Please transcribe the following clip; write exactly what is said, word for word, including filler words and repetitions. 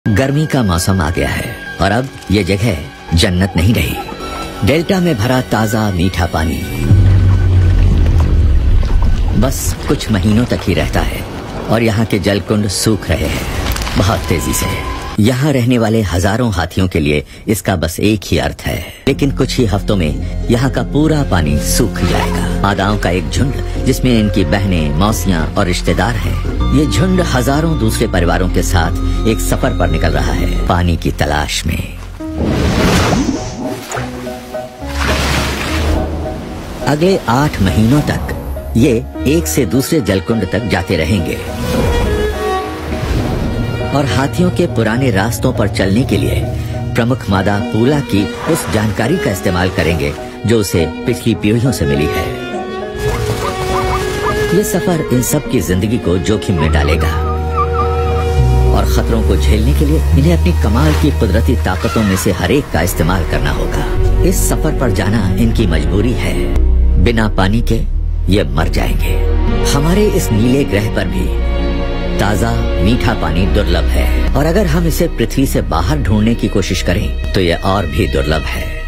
गर्मी का मौसम आ गया है और अब ये जगह जन्नत नहीं रही। डेल्टा में भरा ताजा मीठा पानी बस कुछ महीनों तक ही रहता है और यहाँ के जलकुंड सूख रहे हैं बहुत तेजी से। यहाँ रहने वाले हजारों हाथियों के लिए इसका बस एक ही अर्थ है, लेकिन कुछ ही हफ्तों में यहाँ का पूरा पानी सूख जाएगा। मादाओं का एक झुंड जिसमें इनकी बहनें, मौसियाँ और रिश्तेदार हैं। ये झुंड हजारों दूसरे परिवारों के साथ एक सफर पर निकल रहा है पानी की तलाश में। अगले आठ महीनों तक ये एक से दूसरे जलकुंड तक जाते रहेंगे और हाथियों के पुराने रास्तों पर चलने के लिए प्रमुख मादा पूला की उस जानकारी का इस्तेमाल करेंगे जो उसे पिछली पीढ़ियों से मिली है। ये सफर इन सब की जिंदगी को जोखिम में डालेगा और खतरों को झेलने के लिए इन्हें अपनी कमाल की कुदरती ताकतों में से हर एक का इस्तेमाल करना होगा। इस सफर पर जाना इनकी मजबूरी है, बिना पानी के ये मर जाएंगे। हमारे इस नीले ग्रह पर भी ताजा मीठा पानी दुर्लभ है और अगर हम इसे पृथ्वी से बाहर ढूंढने की कोशिश करें तो ये और भी दुर्लभ है।